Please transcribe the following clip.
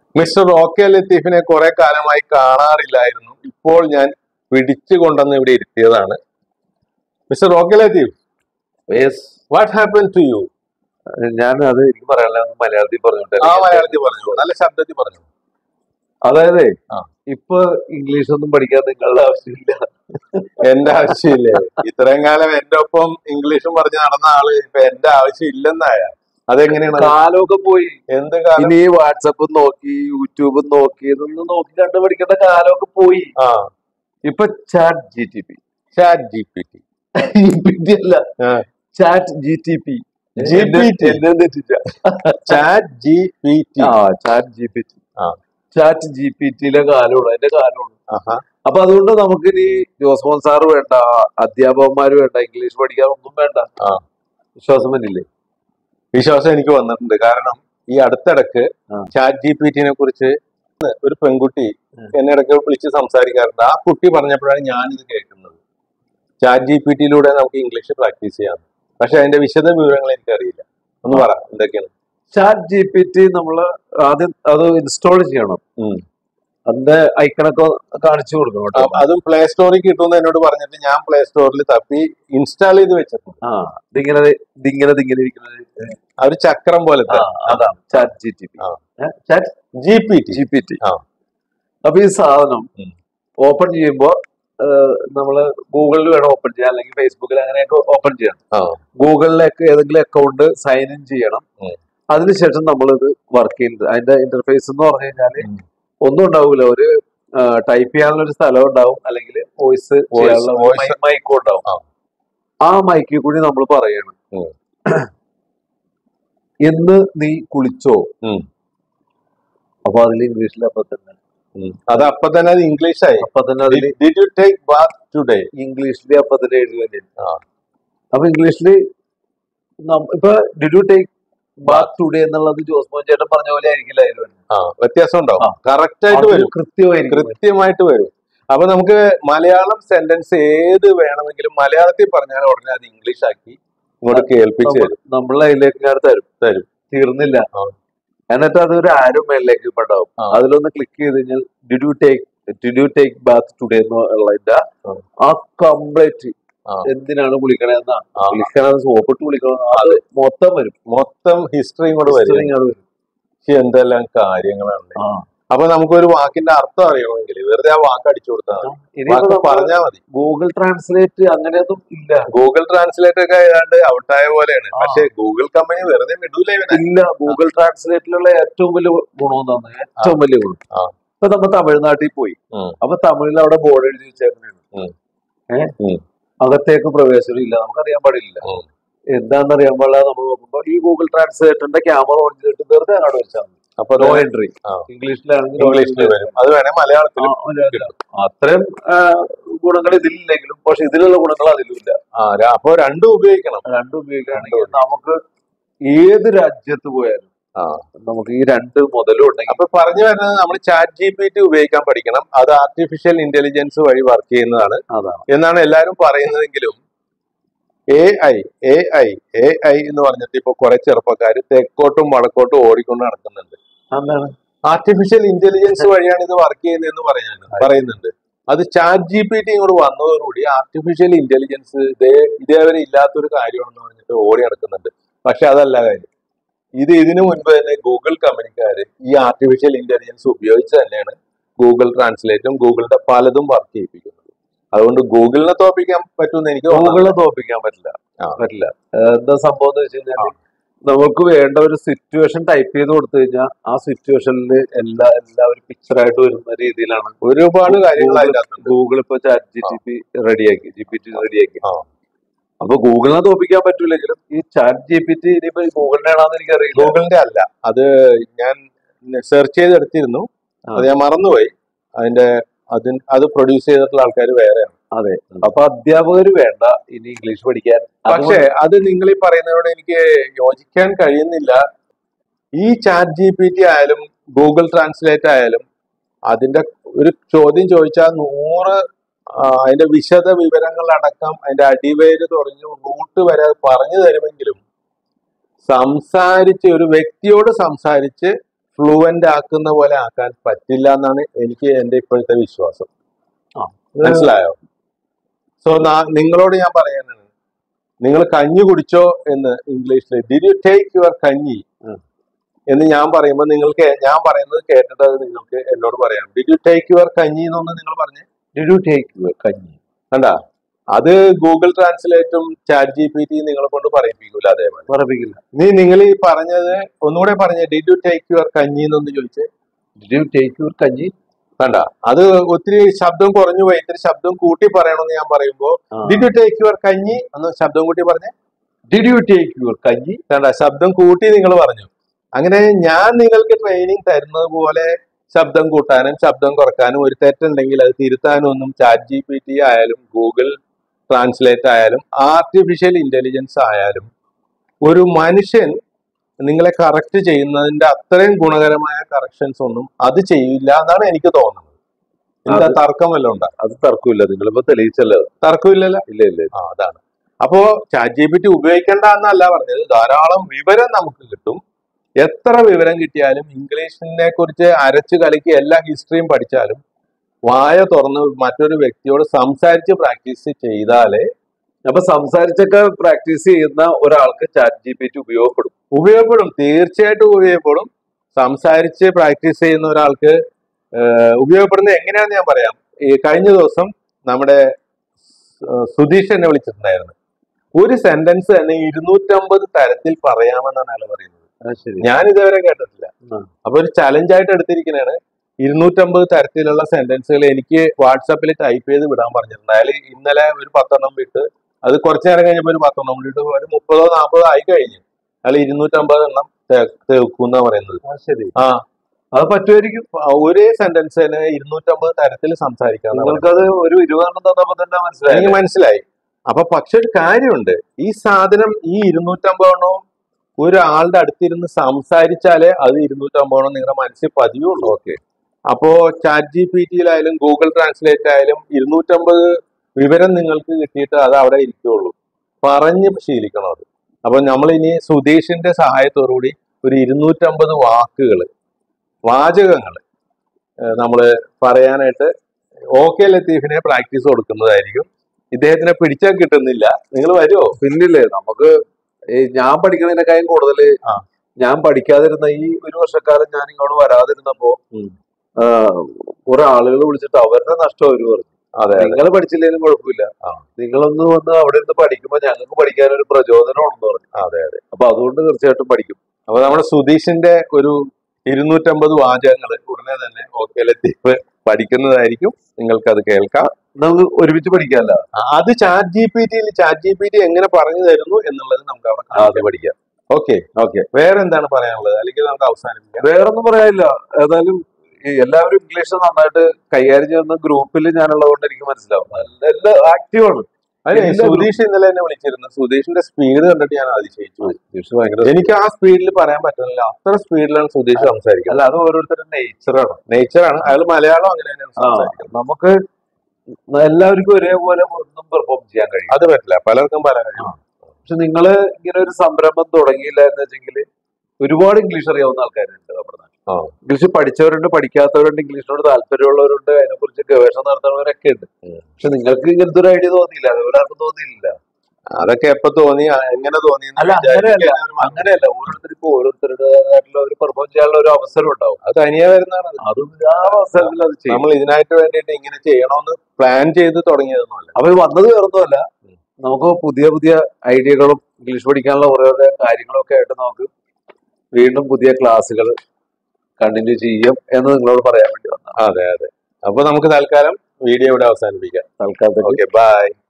Mister റോക്കെ ലത്തീഫിനെ കുറെ കാലമായി കാണാറില്ലായിരുന്നു. ഇപ്പോൾ ഞാൻ പിടിച്ചു കൊണ്ടുവന്ന് ഇവിടെ ഇരുത്തിയതാണ്. Mister Rocky Latheef, what happen to you? ഞാൻ അത് എനിക്ക് പറയാനുള്ള മലയാളത്തിൽ പറഞ്ഞോട്ടെ. മലയാളത്തിൽ പറഞ്ഞു, നല്ല ശബ്ദത്തിൽ പറഞ്ഞു. അതായത് ഇപ്പൊ ഇംഗ്ലീഷ് ഒന്നും പഠിക്കാൻ നിങ്ങളുടെ ആവശ്യമില്ല. എന്റെ ആവശ്യമില്ലേ? ഇത്രയും കാലം എന്റെ ഒപ്പം ഇംഗ്ലീഷും പറഞ്ഞ് നടന്ന ആള് ഇപ്പൊ എന്റെ ആവശ്യം ഇല്ലെന്നായ അതെങ്ങനെയാണ്? കാലമൊക്കെ പോയി. എന്ത് കാലം? ഇനി വാട്സപ്പും നോക്കി യൂട്യൂബും നോക്കി ഇതൊന്നും നോക്കി കണ്ടു പഠിക്കേണ്ട കാലമൊക്കെ പോയി. ഇപ്പൊ ചാറ്റ് ജി ടി പി അല്ല, chat G T P chat G P ടിയിലെ കാലമാണ്, അതിന്റെ കാലമാണ്. അപ്പൊ അതുകൊണ്ട് നമുക്കിനി ജോസ്മോൻ സാറ് വേണ്ട, അധ്യാപകന്മാര് വേണ്ട, ഇംഗ്ലീഷ് പഠിക്കാൻ ഒന്നും വേണ്ട. വിശ്വാസം വന്നില്ലേ? വിശ്വാസം എനിക്ക് വന്നിട്ടുണ്ട്. കാരണം ഈ അടുത്തിടക്ക് ചാറ്റ് ജി പി ടിനെ കുറിച്ച് ഒരു പെൺകുട്ടി എന്നെ ഇടയ്ക്ക് വിളിച്ച് സംസാരിക്കാറുണ്ട്. ആ കുട്ടി പറഞ്ഞപ്പോഴാണ് ഞാനിത് കേൾക്കുന്നത്. ചാറ്റ് ജി പി ടിയിലൂടെ നമുക്ക് ഇംഗ്ലീഷ് പ്രാക്ടീസ് ചെയ്യാം. പക്ഷെ അതിന്റെ വിശദ വിവരങ്ങൾ എനിക്കറിയില്ല. ഒന്ന് പറ, എന്തൊക്കെയാണ് ചാറ്റ് ജി പി ടി? നമ്മള് ആദ്യം അത് ഇൻസ്റ്റാൾ ചെയ്യണം. അതിന്റെ ഐക്കണൊക്കെ കാണിച്ചു കൊടുക്കണം. അതും പ്ലേ സ്റ്റോറിൽ കിട്ടുമെന്ന് എന്നോട് പറഞ്ഞിട്ട് ഞാൻ പ്ലേ സ്റ്റോറിൽ തപ്പി ഇൻസ്റ്റാൾ ചെയ്ത് വെച്ചിട്ടുണ്ട്. ഇതിങ്ങനെ ഇരിക്കുന്നത് ഒരു ചക്രം പോലത്തെ, അതാണ് chat G T P. Chat G P T. അപ്പൊ ഈ സാധനം ഓപ്പൺ ചെയ്യുമ്പോ നമ്മള് ഗൂഗിളിൽ വേണം ഓപ്പൺ ചെയ്യാൻ, അല്ലെങ്കിൽ ഫേസ്ബുക്കിൽ അങ്ങനെയൊക്കെ ഓപ്പൺ ചെയ്യണം. ഗൂഗിളിലേക്ക് ഏതെങ്കിലും അക്കൗണ്ട് സൈൻ ഇൻ ചെയ്യണം. അതിനുശേഷം നമ്മളിത് വർക്ക് ചെയ്യുന്നത്. അതിന്റെ ഇന്റർഫേസ് എന്ന് പറഞ്ഞു കഴിഞ്ഞാല് ഒന്നും ഉണ്ടാവൂല. ഒരു ടൈപ്പ് ചെയ്യാനുള്ള ഒരു സ്ഥലം ഉണ്ടാവും, അല്ലെങ്കിൽ വോയിസ് മൈക്കും ഉണ്ടാവും. ആ മൈക്കിൽ കൂടി നമ്മൾ പറയണം, എന്ന് നീ കുളിച്ചോ? അപ്പൊ അതിൽ ഇംഗ്ലീഷിൽ അപ്പൊ തന്നെ അത് അപ്പൊ തന്നെ അത് ഇംഗ്ലീഷായി. അപ്പൊ തന്നെ അതിൽ ഇംഗ്ലീഷിൽ അപ്പൊ തന്നെ എഴുതി. അപ്പൊ ഇംഗ്ലീഷില് ഇപ്പൊ did you take bath today എന്നുള്ളത് ജോസ്മോൻ ചേട്ടൻ പറഞ്ഞ പോലെ ആയിരിക്കില്ല. വ്യത്യാസം ഉണ്ടാവും. കറക്റ്റ് ആയിട്ട് വരും, കൃത്യമായിട്ട് വരും. അപ്പൊ നമുക്ക് മലയാളം സെന്റൻസ് ഏത് വേണമെങ്കിലും മലയാളത്തിൽ പറഞ്ഞാൽ ഉടനെ അത് ഇംഗ്ലീഷ് ആക്കി ഇങ്ങോട്ട് കേൾപ്പിച്ച് തരും. നമ്മൾ അതിലേക്ക് ഞാൻ തരും. തീർന്നില്ല. എന്നിട്ട് അതൊരു ആരോ മേലിലേക്ക് ഇപ്പൊ ഉണ്ടാവും. അതിലൊന്ന് ക്ലിക്ക് ചെയ്ത് കഴിഞ്ഞാൽ did you take bath today എന്നുള്ളതിന്റെ ആ കംപ്ലീറ്റ് എന്തിനാണ് വിളിക്കണെന്നാ, വിളിക്കണത് സോപ്പിട്ട് വിളിക്കണം, അത് മൊത്തം വരും. മൊത്തം ഹിസ്റ്ററിയും കൂടെ വരും. എന്തെല്ലാം കാര്യങ്ങളാണ്. അപ്പൊ നമുക്കൊരു വാക്കിന്റെ അർത്ഥം അറിയണമെങ്കിൽ വെറുതെ ആ വാക്ക് അടിച്ചു കൊടുത്താൽ പറഞ്ഞാൽ മതി. ഗൂഗിൾ ട്രാൻസ്ലേറ്റ് അങ്ങനെയൊന്നും ഇല്ല. ഗൂഗിൾ ട്രാൻസ്ലേറ്റ് ഒക്കെ ഏതാണ്ട് ഔട്ടായ പോലെയാണ്. പക്ഷെ ഗൂഗിൾ കമ്പനി വെറുതെ വിടൂല. ഇല്ല, ഗൂഗിൾ ട്രാൻസ്ലേറ്റിലുള്ള ഏറ്റവും വലിയ ഗുണം എന്താണ്? ഏറ്റവും വലിയ ഗുണം, ഇപ്പൊ നമ്മ തമിഴ്നാട്ടിൽ പോയി, അപ്പൊ തമിഴിൽ അവിടെ ബോർഡ് എഴുതി വെച്ചേക്കണേണ്, അകത്തേക്ക് പ്രവേശനം ഇല്ല, നമുക്കറിയാൻ പാടില്ല. എന്താണെന്നറിയാൻ പാടില്ല. നമ്മൾ നോക്കുമ്പോ ഈ ഗൂഗിൾ ട്രാൻസ്ലേറ്ററിന്റെ ക്യാമറ ഓൺ ചെയ്തിട്ട് വെറുതെ അങ്ങോട്ട് വെച്ചാൽ മതി. അപ്പൊ നോ എൻട്രി ഇംഗ്ലീഷിലാണെങ്കിൽ ഇംഗ്ലീഷിൽ വരും. അത് വേണേ മലയാളത്തിലും. അത്രയും ഗുണങ്ങൾ ഇതിലില്ലെങ്കിലും പക്ഷെ ഇതിലുള്ള ഗുണങ്ങൾ അതിലുമില്ല. അപ്പൊ രണ്ടും ഉപയോഗിക്കണം. രണ്ടും ഉപയോഗിക്കുകയാണെങ്കിൽ നമുക്ക് ഏത് രാജ്യത്ത് പോയാലും നമുക്ക് ഈ രണ്ട് മുതലും ഉണ്ടെങ്കിൽ. അപ്പൊ പറഞ്ഞു വരുന്നത് നമ്മൾ ചാറ്റ് ജി പി ടി ഉപയോഗിക്കാൻ പഠിക്കണം. അത് ആർട്ടിഫിഷ്യൽ ഇന്റലിജൻസ് വഴി വർക്ക് ചെയ്യുന്നതാണ് എന്നാണ് എല്ലാരും പറയുന്നതെങ്കിലും എ ഐ എന്ന് പറഞ്ഞിട്ട് ഇപ്പൊ കുറെ ചെറുപ്പക്കാര് തെക്കോട്ടും വടക്കോട്ടും ഓടിക്കൊണ്ട് നടക്കുന്നുണ്ട്. ആർട്ടിഫിഷ്യൽ ഇന്റലിജൻസ് വഴിയാണ് ഇത് വർക്ക് ചെയ്യുന്നതെന്ന് പറയുന്നുണ്ട്. അത് ചാറ്റ് ജി പി ടി ഇങ്ങോട്ട് വന്നതോടുകൂടി ആർട്ടിഫിഷ്യൽ ഇന്റലിജൻസ് ഇതേവരെ ഇല്ലാത്തൊരു കാര്യമാണെന്ന് പറഞ്ഞിട്ട് ഓടി നടക്കുന്നുണ്ട്. പക്ഷെ അതല്ല കാര്യം. ഇതിനു മുൻപ് തന്നെ ഗൂഗിൾ കമ്പനിക്കാര് ഈ ആർട്ടിഫിഷ്യൽ ഇന്റലിജൻസ് ഉപയോഗിച്ച് തന്നെയാണ് ഗൂഗിൾ ട്രാൻസ്ലേറ്റും ഗൂഗിളിന്റെ പലതും വർക്ക് ചെയ്യിപ്പിക്കുന്നത്. അതുകൊണ്ട് ഗൂഗിളിനെ തോൽപ്പിക്കാൻ പറ്റുമെന്ന് എനിക്ക് ഗൂഗിളിനെ തോൽപ്പിക്കാൻ പറ്റില്ല. എന്താ സംഭവം എന്ന് വെച്ച് കഴിഞ്ഞാൽ നമുക്ക് വേണ്ട ഒരു സിറ്റുവേഷൻ ടൈപ്പ് ചെയ്ത് കൊടുത്തു കഴിഞ്ഞാൽ ആ സിറ്റുവേഷനിൽ എല്ലാവരും പിക്ചറായിട്ട് വരുന്ന രീതിയിലാണ് ഒരുപാട് കാര്യങ്ങൾ ഗൂഗിൾ ഇപ്പൊ ചാറ്റ് ജി ടി പി റെഡിയാക്കി. അപ്പൊ ഗൂഗിളിനെ തോൽപ്പിക്കാൻ പറ്റൂലെങ്കിലും ഈ ചാറ്റ് ജി പി ടി ഇനിയിപ്പോ ഗൂഗിളിന്റെ ആണെന്ന് എനിക്കറിയില്ല. ഗൂഗിളിന്റെ അല്ല, അത് ഞാൻ സെർച്ച് ചെയ്തെടുത്തിരുന്നു, അത് ഞാൻ മറന്നുപോയി. അത് പ്രൊഡ്യൂസ് ചെയ്തിട്ടുള്ള ആൾക്കാർ വേറെയാണ്. അതെ. അപ്പൊ അധ്യാപകര് വേണ്ട ഇനി ഇംഗ്ലീഷ് പഠിക്കാൻ. പക്ഷെ അത് നിങ്ങൾ ഈ പറയുന്നതോട് എനിക്ക് യോജിക്കാൻ കഴിയുന്നില്ല. ഈ ചാറ്റ് ജി പി ടി ആയാലും ഗൂഗിൾ ട്രാൻസ്ലേറ്റ് ആയാലും അതിന്റെ ഒരു ചോദ്യം ചോദിച്ചാൽ 100 അതിന്റെ വിശദ വിവരങ്ങളടക്കം അതിന്റെ അടിവേര് തുടങ്ങി റൂട്ട് വരെ പറഞ്ഞു തരുമെങ്കിലും ഒരു വ്യക്തിയോട് സംസാരിച്ച് ഫ്ലുവന്റ് ആക്കുന്ന പോലെ ആക്കാൻ പറ്റില്ല എന്നാണ് എനിക്ക് എന്റെ ഇപ്പോഴത്തെ വിശ്വാസം. മനസ്സിലായോ? സോ നിങ്ങളോട് ഞാൻ പറയാനാണ്, നിങ്ങൾ കഞ്ഞി കുടിച്ചോ എന്ന് ഇംഗ്ലീഷിൽ ഡിഡ് യു ടേക്ക് യുവർ കഞ്ഞി എന്ന് ഞാൻ പറയുമ്പോൾ നിങ്ങൾക്ക് ഞാൻ പറയുന്നത് കേട്ടിട്ട് അത് നിങ്ങൾക്ക് എന്നോട് പറയാം. ഡിഡ് യു ടേക്ക് യുവർ കഞ്ഞി എന്നൊന്ന് നിങ്ങൾ പറഞ്ഞേ. ഡിഡ് യു ടേക്ക് യുവർ കഞ്ഞി കണ്ടാ, അത് ഗൂഗിൾ ട്രാൻസ്ലേറ്റും ചാറ്റ് GPT നിങ്ങളെ കൊണ്ട് പറയിപ്പിക്കൂല. അതേപോലെ പറയിപ്പിക്കില്ല. നിങ്ങൾ ഈ പറഞ്ഞത് ഒന്നുകൂടെ പറഞ്ഞേ. ഡിഡ് യു ടേക്ക് യുവർ കഞ്ഞി എന്നൊന്ന് ചോദിച്ചേ. ഡിഡ് യു ടേക്ക് യുവർ കഞ്ഞി. കണ്ട, അത് ഒത്തിരി ശബ്ദം കുറഞ്ഞു പോയി. ഇത്തിരി ശബ്ദം കൂട്ടി പറയണമെന്ന് ഞാൻ പറയുമ്പോ ഡിഡ് യു ടേക്ക് യുവർ കഞ്ഞി ഒന്ന് ശബ്ദം കൂട്ടി പറഞ്ഞേ. ഡിഡ് യു ടേക്ക് യുവർ കഞ്ഞി. കണ്ട, ശബ്ദം കൂട്ടി നിങ്ങൾ പറഞ്ഞു. അങ്ങനെ ഞാൻ നിങ്ങൾക്ക് ട്രെയിനിങ് തരുന്നത് പോലെ ശബ്ദം കൂട്ടാനും ശബ്ദം കുറക്കാനും, ഒരു തെറ്റുണ്ടെങ്കിൽ അത് തിരുത്താനും ഒന്നും ചാറ്റ് GPT ആയാലും ഗൂഗിൾ ട്രാൻസ്ലേറ്റ് ആയാലും ആർട്ടിഫിഷ്യൽ ഇന്റലിജൻസ് ആയാലും ഒരു മനുഷ്യൻ നിങ്ങളെ കറക്റ്റ് ചെയ്യുന്നതിന്റെ അത്രയും ഗുണകരമായ കറക്ഷൻസ് ഒന്നും അത് ചെയ്യില്ല എന്നാണ് എനിക്ക് തോന്നുന്നത്. എന്താ തർക്കമല്ല ഉണ്ടാ? അത് തർക്കമില്ല, നിങ്ങളിപ്പോ തെളിയിച്ചല്ലോ. തർക്കമില്ലല്ലോ. ഇല്ല ഇല്ല. അതാണ്. അപ്പോ ചാറ്റ് GPT ഉപയോഗിക്കേണ്ട എന്നല്ല പറഞ്ഞത്. ധാരാളം വിവരം നമുക്ക് കിട്ടും. എത്ര വിവരം കിട്ടിയാലും ഇംഗ്ലീഷിനെ കുറിച്ച് അരച്ചു കലക്കി എല്ലാ ഹിസ്റ്ററിയും പഠിച്ചാലും വായ തുറന്ന് മറ്റൊരു വ്യക്തിയോട് സംസാരിച്ച് പ്രാക്ടീസ് ചെയ്താലേ, അപ്പൊ സംസാരിച്ചൊക്കെ പ്രാക്ടീസ് ചെയ്യുന്ന ഒരാൾക്ക് ചാറ്റ് GPT ഉപയോഗപ്പെടും. തീർച്ചയായിട്ടും ഉപയോഗപ്പെടും. സംസാരിച്ച് പ്രാക്ടീസ് ചെയ്യുന്ന ഒരാൾക്ക് ഉപയോഗപ്പെടുന്നത് എങ്ങനെയാണെന്ന് ഞാൻ പറയാം. ഈ കഴിഞ്ഞ ദിവസം നമ്മുടെ സുധീഷ് എന്നെ വിളിച്ചിട്ടുണ്ടായിരുന്നു. ഒരു സെന്റൻസ് തന്നെ 250 തരത്തിൽ പറയാമെന്നാണ് അയാൾ പറയുന്നത്. ഞാൻ ഇതുവരെ കേട്ടിട്ടില്ല. അപ്പൊ ഒരു ചലഞ്ചായിട്ട് എടുത്തിരിക്കുന്നതാണ്. 250 തരത്തിലുള്ള സെന്റൻസുകൾ എനിക്ക് വാട്സാപ്പിൽ ടൈപ്പ് ചെയ്ത് വിടാൻ പറഞ്ഞിട്ടുണ്ട്. അയാൾ ഇന്നലെ ഒരു 10 എണ്ണം വിട്ട്, അത് കുറച്ചു നേരം കഴിഞ്ഞപ്പോൾ ഒരു 10 എണ്ണം വിട്ടിട്ട് ഒരു 30-40 ആയി കഴിഞ്ഞു. അയാൾ 250 എണ്ണം തേക്കുന്ന പറയുന്നത്. അത് പറ്റുമായിരിക്കും. ഒരേ സെന്റൻസ് തന്നെ 250 തരത്തിൽ സംസാരിക്കാം. നിങ്ങൾക്കത് ഒരു 20 എണ്ണം തന്നപ്പോ തന്നെ എനിക്ക് മനസ്സിലായി. അപ്പൊ പക്ഷെ ഒരു കാര്യമുണ്ട്, ഈ സാധനം ഈ 250 എണ്ണവും ഒരാളുടെ അടുത്തിരുന്ന് സംസാരിച്ചാലേ അത് 250 എണ്ണം നിങ്ങളുടെ മനസ്സിൽ പതിയുള്ളൂ. ഓക്കെ. അപ്പോ ചാറ്റ് GPTയിലായാലും ഗൂഗിൾ ട്രാൻസ്ലേറ്റ് ആയാലും 250 വിവരം നിങ്ങൾക്ക് കിട്ടിയിട്ട് അത് അവിടെ ഇരിക്കുള്ളൂ. പറഞ്ഞ് ശീലിക്കണം അത്. അപ്പൊ നമ്മൾ ഇനി സുധീഷിന്റെ സഹായത്തോടുകൂടി ഒരു 250 വാചകങ്ങൾ നമ്മൾ പറയാനായിട്ട് OK ലത്തീഫിനെ പ്രാക്ടീസ് കൊടുക്കുന്നതായിരിക്കും. ഇദ്ദേഹത്തിനെ പിടിച്ചാൽ കിട്ടുന്നില്ല. നിങ്ങൾ വരുമോ? പിന്നില്ലേ, നമുക്ക് ഞാൻ പഠിക്കുന്നതിനേക്കാളും കൂടുതൽ ഞാൻ പഠിക്കാതിരുന്ന ഈ ഒരു വർഷക്കാലം ഞാൻ ഇങ്ങോട്ട് വരാതിരുന്നപ്പോ കുറെ ആളുകൾ വിളിച്ചിട്ട് അവരുടെ നഷ്ടം അവര് പറഞ്ഞു. നിങ്ങൾ പഠിച്ചില്ലെങ്കിലും കുഴപ്പമില്ല, നിങ്ങളൊന്ന് വന്ന് അവിടെ ഇരുന്ന് പഠിക്കുമ്പോ ഞങ്ങൾക്ക് പഠിക്കാനൊരു പ്രചോദനം ഉണ്ടെന്ന് പറഞ്ഞു. അപ്പൊ അതുകൊണ്ട് തീർച്ചയായിട്ടും പഠിക്കും. അപ്പൊ നമ്മുടെ സുധീഷിന്റെ ഒരു 250 വാചകങ്ങൾ ഉടനെ തന്നെ OK ലത്തീഫ് പഠിക്കുന്നതായിരിക്കും. നിങ്ങൾക്ക് അത് കേൾക്കാം. നമുക്ക് ഒരുമിച്ച് പഠിക്കാമല്ലോ. അത് ചാറ്റ് GPT എങ്ങനെ പറഞ്ഞു തരുന്നു എന്നുള്ളത് നമുക്ക് അവിടെ പഠിക്കാം. ഓക്കെ. വേറെ എന്താണ് പറയാനുള്ളത്? അല്ലെങ്കിൽ നമുക്ക് അവസാനിപ്പിക്കാം. വേറൊന്നും പറയാനില്ല. ഏതായാലും എല്ലാവരും ഇംഗ്ലീഷ് നന്നായിട്ട് കൈകാര്യം ചെയ്യുന്ന ഗ്രൂപ്പിൽ ഞാനുള്ളത് കൊണ്ട് എനിക്ക് മനസ്സിലാവും. എല്ലാം ആക്റ്റീവാണ്. സുധീഷ് ഇന്നലെ എന്നെ വിളിച്ചിരുന്നു. സുധീഷിന്റെ സ്പീഡ് കണ്ടിട്ട് ഞാൻ അതിശയിച്ചു. എനിക്ക് ആ സ്പീഡിൽ പറയാൻ പറ്റുന്നില്ല. അത്ര സ്പീഡിലാണ് സുധീഷ് സംസാരിക്കുന്നത്. അല്ല, അത് ഓരോരുത്തരുടെ നേച്ചറാണ്. അയാൾ മലയാളം അങ്ങനെ തന്നെയാണ് സംസാരിക്കുന്നത്. നമുക്ക് എല്ലാവർക്കും ഒരേപോലെ ഒന്നും പെർഫോം ചെയ്യാൻ കഴിയും. അത് പറ്റില്ല, പലർക്കും പല കഴിയും. പക്ഷെ നിങ്ങള് ഇങ്ങനെ ഒരു സംരംഭം തുടങ്ങിയില്ല എന്ന് വെച്ചെങ്കിൽ ഒരുപാട് ഇംഗ്ലീഷ് അറിയാവുന്ന ആൾക്കാരുണ്ട് നമ്മുടെ നാട്ടിൽ. ഇംഗ്ലീഷ് പഠിച്ചവരുണ്ട്, പഠിക്കാത്തവരുണ്ട്, ഇംഗ്ലീഷിനോട് താല്പര്യമുള്ളവരുണ്ട്, അതിനെക്കുറിച്ച് ഗവേഷണം നടത്തുന്നവരൊക്കെ ഉണ്ട്. പക്ഷെ നിങ്ങൾക്ക് ഇങ്ങനത്തെ ഒരു ഐഡിയ തോന്നിയില്ല, അത് ഒരാൾക്കും തോന്നിയില്ല. അതൊക്കെ എപ്പോ തോന്നി, എങ്ങനെ തോന്നി? അല്ല, അങ്ങനെയല്ല. ഓരോരുത്തർക്കും ഓരോരുത്തരുടേതായിട്ടുള്ള ഒരു പെർഫോം ചെയ്യാനുള്ള ഒരു അവസരം ഉണ്ടാവും. അത് തനിയെ വരുന്നതാണ്. അതും ആ അവസരത്തിൽ അത് ചെയ്യും. നമ്മൾ ഇതിനായിട്ട് വേണ്ടിയിട്ട് ഇങ്ങനെ ചെയ്യണമെന്ന് പ്ലാൻ ചെയ്ത് തുടങ്ങിയതൊന്നുമല്ല. അപ്പൊ വന്നത് വേറൊന്നുമല്ല, നമുക്ക് പുതിയ പുതിയ ഐഡിയകളും ഇംഗ്ലീഷ് പഠിക്കാനുള്ള ഓരോ കാര്യങ്ങളും ഒക്കെ ആയിട്ട് നമുക്ക് വീണ്ടും പുതിയ ക്ലാസ്സുകൾ കണ്ടിന്യൂ ചെയ്യും എന്ന് നിങ്ങളോട് പറയാൻ വേണ്ടി വന്നു. അതെ. അപ്പൊ നമുക്ക് തൽക്കാലം വീഡിയോ ഇവിടെ അവസാനിപ്പിക്കാം. തൽക്കാലം ഓക്കെ, ബൈ.